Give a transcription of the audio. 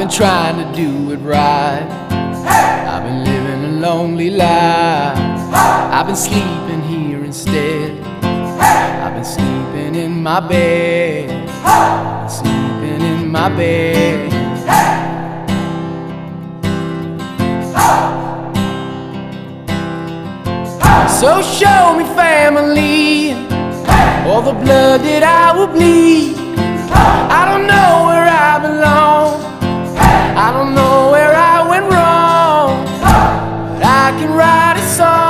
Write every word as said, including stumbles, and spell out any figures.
been trying to do it right. I've been living a lonely life. I've been sleeping here instead. I've been sleeping in my bed. I've been sleeping in my bed. So show me family, all the blood that I will bleed. I don't know where I belong, I don't know where I went wrong, but I can write a song